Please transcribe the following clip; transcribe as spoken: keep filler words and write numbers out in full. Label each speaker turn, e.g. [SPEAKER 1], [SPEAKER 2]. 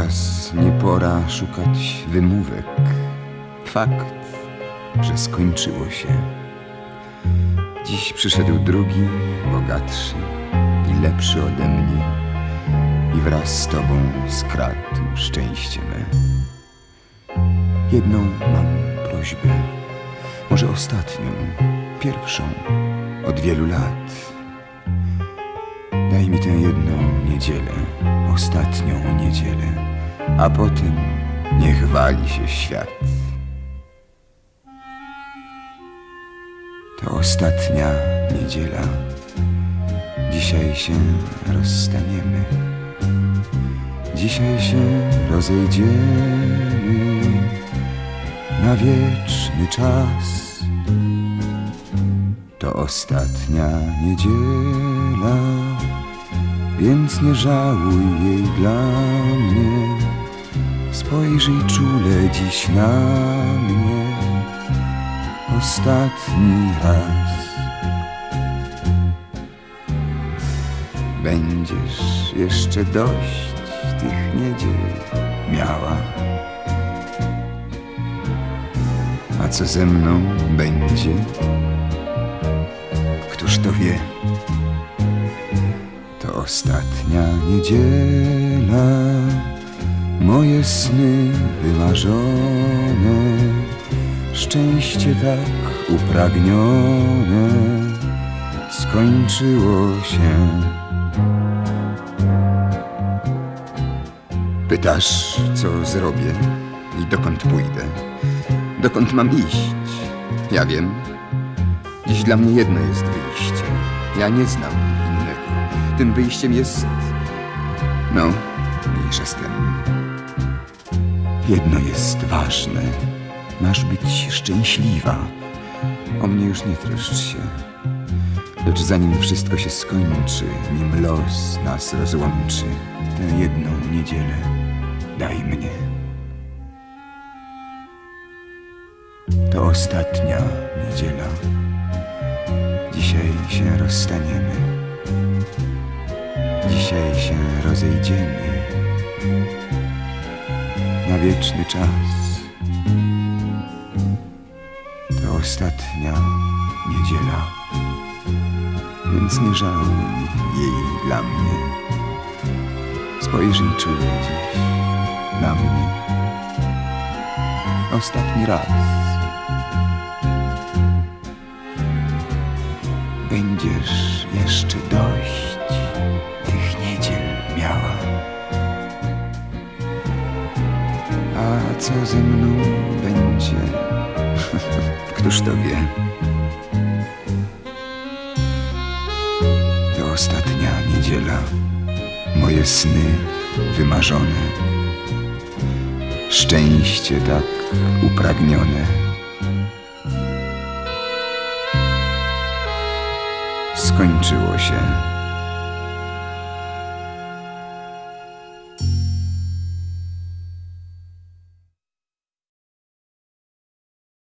[SPEAKER 1] Teraz nie pora szukać wymówek. Fakt, że skończyło się. Dziś przyszedł drugi, bogatszy i lepszy ode mnie i wraz z tobą skradł szczęście me. Jedną mam prośbę, może ostatnią, pierwszą od wielu lat. Daj mi tę jedną niedzielę, ostatnią niedzielę, a potem niech wali się świat. To ostatnia niedziela, dzisiaj się rozstaniemy, dzisiaj się rozejdziemy na wieczny czas. To ostatnia niedziela, więc nie żałuj jej dla mnie. Spojrzyj czule dziś na mnie ostatni raz. Będziesz jeszcze dość tych niedziel miała. A co ze mną będzie? Któż to wie? To ostatnia niedziela, moje sny wymarzone, szczęście tak upragnione skończyło się. Pytasz, co zrobię i dokąd pójdę? Dokąd mam iść? Ja wiem. Dziś dla mnie jedno jest wyjście. Ja nie znam innego. Tym wyjściem jest... No, mniejsza z tym. Jedno jest ważne. Masz być szczęśliwa. O mnie już nie troszcz się. Lecz zanim wszystko się skończy, nim los nas rozłączy, tę jedną niedzielę daj mnie. To ostatnia niedziela. Dzisiaj się rozstaniemy. Dzisiaj się rozejdziemy na wieczny czas. To ostatnia niedziela, więc nie żałuj jej dla mnie. Spojrzyj czule dziś na mnie ostatni raz. Będziesz jeszcze dość tych niedziel miała. A co ze mną będzie? Któż to wie? To ostatnia niedziela, moje sny wymarzone, szczęście tak upragnione skończyło się.